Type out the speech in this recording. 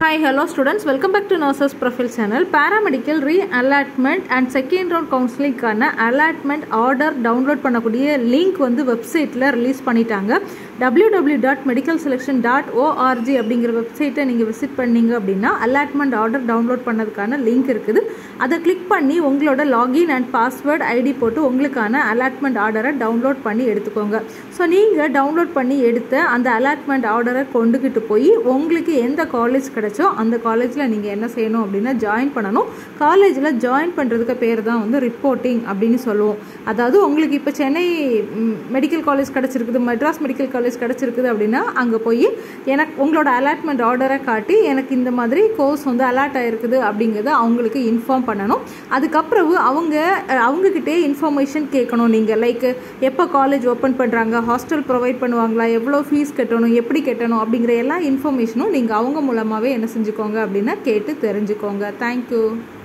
Hi, hello students. Welcome back to Nursesprofile channel. Paramedical Reallotment and second round counseling கான allotment order download பண்ணக்கூடிய link வந்து வெப்சைட்ல release பண்ணிட்டாங்க. www.medicalselection.org அப்படிங்கிற வெப்சைட்டை நீங்கள் விசிட் பண்ணீங்க அப்படின்னா allotment order download பண்ணதுக்கான லிங்க் இருக்குது. அதை கிளிக் பண்ணி உங்களோட லாகின் அண்ட் பாஸ்வேர்டு ஐடி போட்டு உங்களுக்கான allotment ஆர்டரை டவுன்லோட் பண்ணி எடுத்துக்கோங்க. ஸோ நீங்கள் டவுன்லோட் பண்ணி எடுத்த அந்த allotment ஆர்டரை கொண்டுக்கிட்டு போய் உங்களுக்கு எந்த காலேஜ் கிடைச்சோ அந்த காலேஜில் நீங்கள் என்ன செய்யணும் அப்படின்னா ஜாயின் பண்ணணும். காலேஜில் ஜாயின் பண்ணுறதுக்கு பேர் தான் வந்து ரிப்போர்ட்டிங் அப்படின்னு சொல்லுவோம். அதாவது உங்களுக்கு இப்போ சென்னை மெடிக்கல் காலேஜ் கிடச்சிருக்குது, மெட்ராஸ் மெடிக்கல் காலேஜ் கிடச்சிருக்குது அப்படின்னா அங்கே போய் எனக்கு உங்களோட allotment ஆர்டரை காட்டி எனக்கு இந்த மாதிரி கோர்ஸ் வந்து அலாட் ஆகிருக்குது அப்படிங்கிறத அவங்களுக்கு இன்ஃபார்ம் பண்ணணும். அதுக்கப்புறம் அவங்கக்கிட்டே இன்ஃபர்மேஷன் கேட்கணும். நீங்கள் லைக் எப்போ காலேஜ் ஓப்பன் பண்ணுறாங்க, ஹாஸ்டல் ப்ரொவைட் பண்ணுவாங்களா, எவ்வளோ ஃபீஸ் கட்டணும், எப்படி கட்டணும் அப்படிங்கிற எல்லா இன்ஃபர்மேஷனும் நீங்கள் அவங்க மூலமாகவே என்ன செஞ்சுக்கோங்க அப்படின்னா கேட்டு தெரிஞ்சுக்கோங்க. தேங்க்யூ.